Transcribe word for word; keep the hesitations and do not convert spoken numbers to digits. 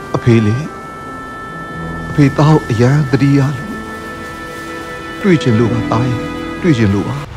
အဖေလေအဖေတောက်အရန်တတိယလို့တွေ့ချင်လို့ပါတားရင်တွေ့ချင်လို့ပါ